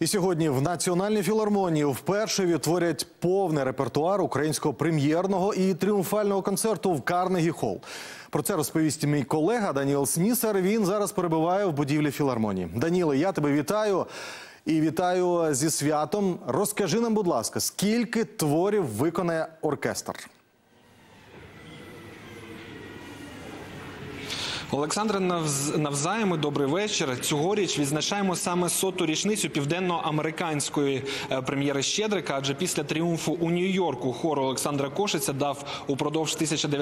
І сьогодні в Національній філармонії вперше відтворять повний репертуар українського прем'єрного і тріумфального концерту в Карнегі-Холл. Про це розповість мій колега Даніл Снісар. Він зараз перебуває в будівлі філармонії. Даніле, я тебе вітаю. І вітаю зі святом. Розкажи нам, будь ласка, скільки творів виконає оркестр? Олександре, навзаєм, добрий вечір. Цьогоріч відзначаємо саме 100-ту річницю південноамериканської прем'єри «Щедрика», адже після тріумфу у Нью-Йорку хор Олександра Кошиця дав упродовж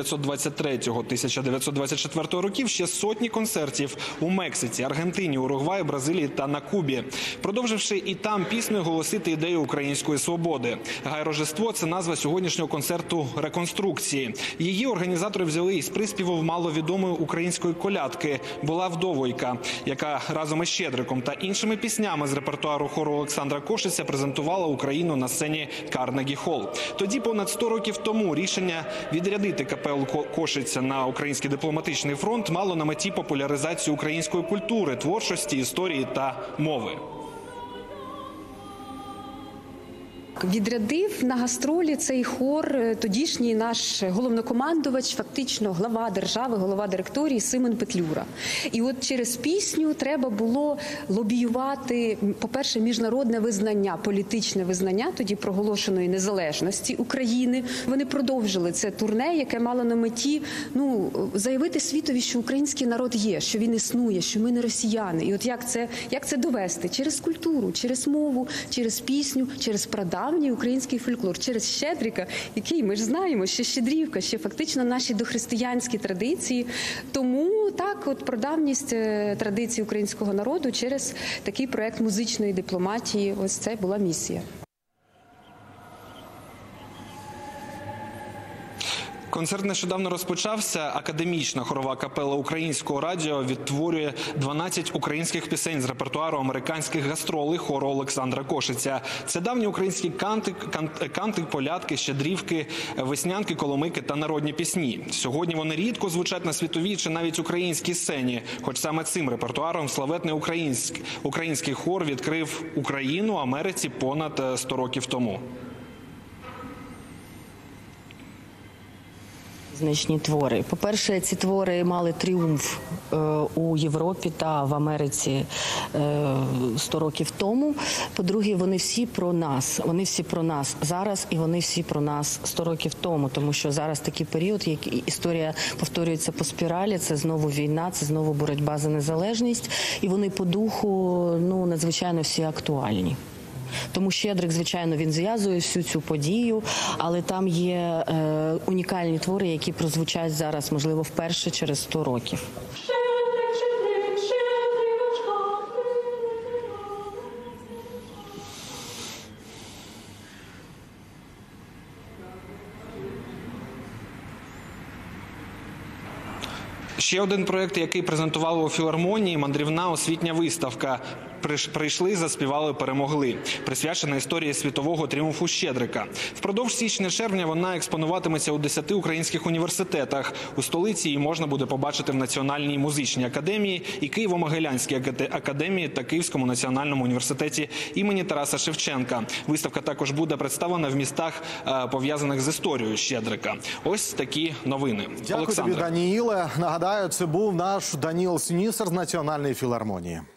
1923-1924 років ще сотні концертів у Мексиці, Аргентині, Уругваї, Бразилії та на Кубі, продовживши і там піснею голосити ідею української свободи. «Гай Рождество» – це назва сьогоднішнього концерту реконструкції. Її організатори взяли із приспівів маловідомої української колядки «Була вдовойка», яка разом із «Щедриком» та іншими піснями з репертуару хору Олександра Кошиця презентувала Україну на сцені Карнегі-Холл. Тоді, понад 100 років тому, рішення відрядити капелу Кошиця на український дипломатичний фронт мало на меті популяризацію української культури, творчості, історії та мови. Відрядив на гастролі цей хор тодішній наш головнокомандувач, фактично глава держави, голова директорії Симон Петлюра. І от через пісню треба було лобіювати, по-перше, міжнародне визнання, політичне визнання тоді проголошеної незалежності України. Вони продовжили це турне, яке мало на меті заявити світові, що український народ є, що він існує, що ми не росіяни. І от як це довести? Через культуру, через мову, через пісню, через прадавній український фольклор, через «Щедрика», який, ми ж знаємо, ще щедрівка, ще фактично наші дохристиянські традиції. Тому так, от прадавність традицій українського народу через такий проект музичної дипломатії, ось це була місія. Концерт нещодавно розпочався. Академічна хорова капела Українського радіо відтворює 12 українських пісень з репертуару американських гастролей хору Олександра Кошиця. Це давні українські канти, полядки, щедрівки, веснянки, коломики та народні пісні. Сьогодні вони рідко звучать на світовій чи навіть українській сцені. Хоч саме цим репертуаром славетний український хор відкрив Україну Америці понад 100 років тому. Значні твори. По-перше, ці твори мали тріумф у Європі та в Америці 100 років тому. По-друге, вони всі про нас. Вони всі про нас зараз і вони всі про нас 100 років тому. Тому що зараз такий період, як історія повторюється по спіралі, це знову війна, це знову боротьба за незалежність. І вони по духу, надзвичайно всі актуальні. Тому «Щедрик», звичайно, він зв'язує всю цю подію, але там є унікальні твори, які прозвучать зараз, можливо, вперше через 100 років. Ще один проєкт, який презентували у філармонії – мандрівна освітня виставка «Прийшли, заспівали, перемогли», присвячена історії світового тріумфу «Щедрика». Впродовж січня-червня вона експонуватиметься у 10 українських університетах. У столиці її можна буде побачити в Національній музичній академії і Києво-Могилянській академії та Київському національному університеті імені Тараса Шевченка. Виставка також буде представлена в містах, пов'язаних з історією «Щедрика». Ось такі новини. Дякую тобі, Даніїле. Нагадаю, це був наш Даніл Снісар з Національної філармонії.